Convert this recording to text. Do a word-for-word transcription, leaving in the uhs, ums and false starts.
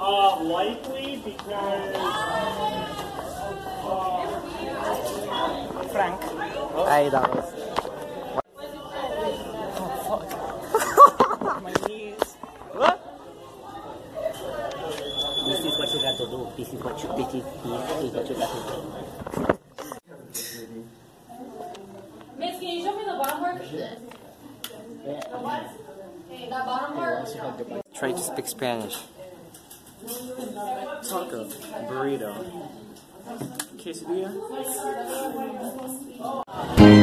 Uh, likely because... Frank. Ay, that was... Oh, fuck. My knees. What? This is what you got to do. This is what you, this is, this is what you got to do. Miss, can you show me the bottom part? The what? Hey, that bottom part? Try to speak Spanish. Taco, burrito, quesadilla.